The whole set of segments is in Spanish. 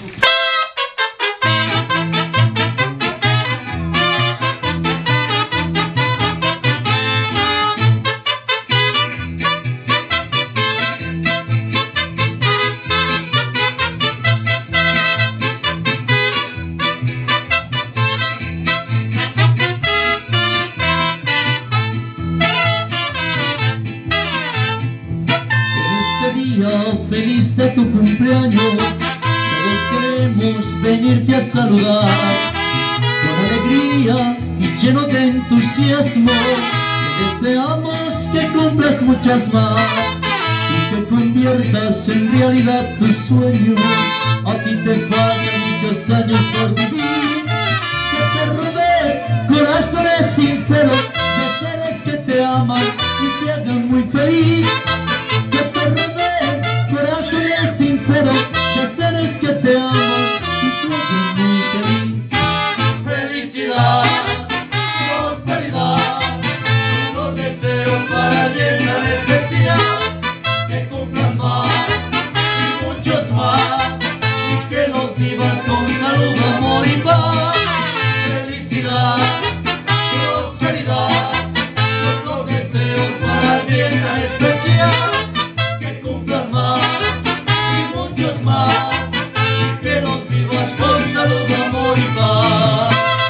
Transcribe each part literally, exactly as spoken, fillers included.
Feliz de tu cumpleaños, todos queremos venirte a saludar. Con alegría y lleno de entusiasmo, te deseamos que cumplas muchas más y que conviertas en realidad tus sueños. A ti te faltan muchos años por vivir, que te rodeen corazones sinceros de seres que te aman y te hagan muy feliz. Que te rodeen corazones sinceros de seres que te aman y te hagan muy feliz. Felicidad, prosperidad, los deseos para llenar este día, que cumplan más y muchos más, y que los vivas con salud, amor y paz. Felicidad, prosperidad, los deseos para llenar este día, que cumplan más y muchos más, y que los vivas con salud, amor y paz.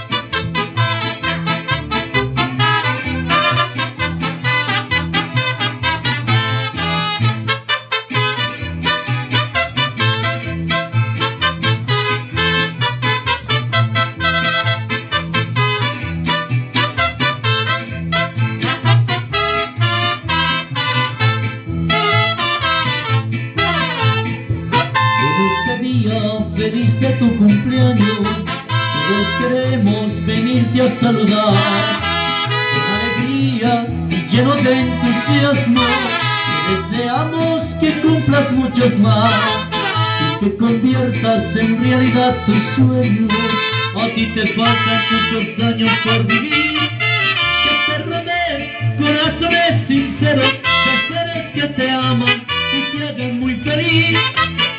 Feliz de tu cumpleaños, todos queremos venirte a saludar. Con alegría y lleno de entusiasmo, te deseamos que cumplas muchos más y que conviertas en realidad tus sueños. A ti te faltan muchos años por vivir, que te rodeen corazones sinceros de seres que te aman y te hagan muy feliz.